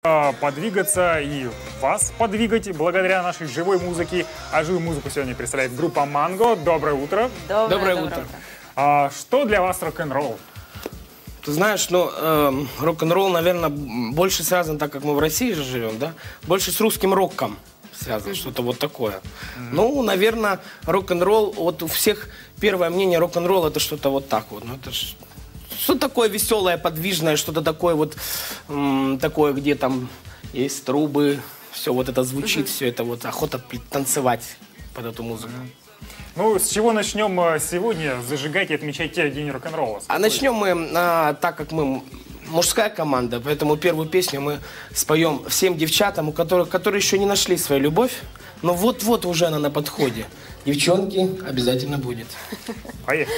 подвигаться и вас подвигать благодаря нашей живой музыке. А живую музыку сегодня представляет группа Манго. Доброе утро. Доброе утро. Что для вас рок-н-ролл? Ты знаешь, рок-н-ролл, наверное, больше связан, так как мы в России же живем, да, больше с русским роком связано, что-то вот такое. Ну, наверное, рок-н-ролл, вот у всех первое мнение, рок-н-ролл это что-то вот так вот. Ну, это что-то такое веселое, подвижное, что-то такое вот, такое, где там есть трубы, все вот это звучит, все это вот, охота танцевать под эту музыку. Ну, с чего начнем сегодня зажигать и отмечать День рок-н-ролла? А начнем мы, так как мы мужская команда, поэтому первую песню мы споем всем девчатам, которые еще не нашли свою любовь, но вот-вот уже она на подходе. Девчонки, обязательно будет. Поехали.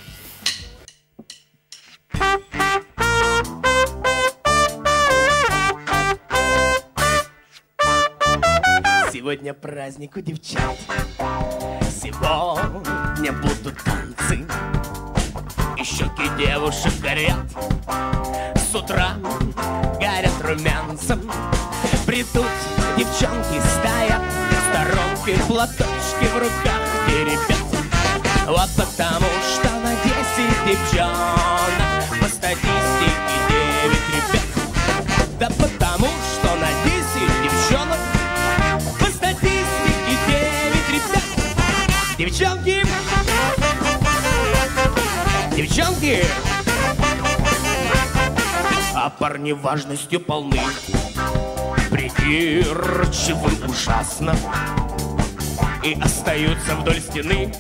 Сегодня праздник у девчат. Сегодня будут танцы, и щеки девушек горят. С утра горят румянцем. Придут девчонки, стоят в сторонке, платочки в руках и ребят. Вот потому что на 10 девчонок по статистике 9 ребят. Да потому что на 10 девчонок по статистике 9 ребят. Девчонки! Девчонки! А парни важностью полны, придирчивы ужасно, и остаются вдоль стены.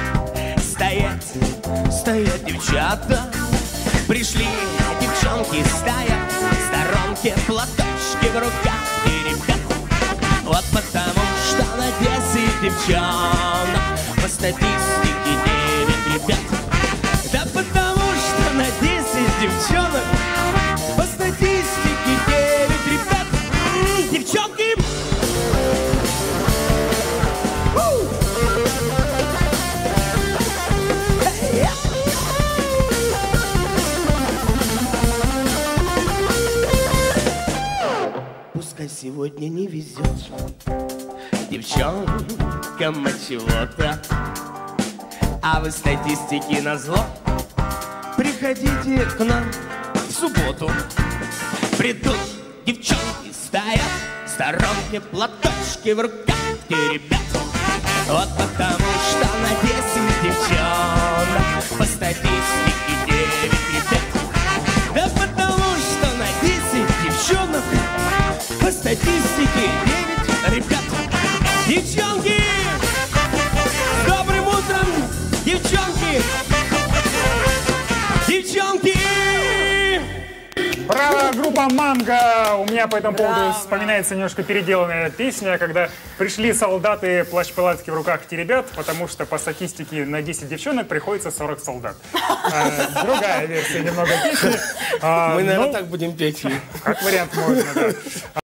Стоят девчата. Пришли девчонки, стоят в сторонке, платочки в руках и ребят. Вот потому что на 10 девчонок по статистике 9 ребят. Да потому что на 10 девчонок по статистике 9 ребят. Девчонки! Пускай сегодня не везет девчонкам от чего-то, а вы статистики назло приходите к нам в субботу. Придут девчонки, стоят в сторонке, платочки в руках и ребят. Вот потому что на 10 девчонок по статистике 9 ребят. Да потому что на 10 девчонок по статистике 9 ребят. Девчонки! С добрым утром, девчонки! Девчонки! Браво, группа Манго! У меня по этому поводу вспоминается немножко переделанная песня, когда пришли солдаты, плащ-палатки в руках те ребят, потому что по статистике на 10 девчонок приходится 40 солдат. Другая версия немного песни. Мы, наверное, так будем петь. Как вариант можно, да.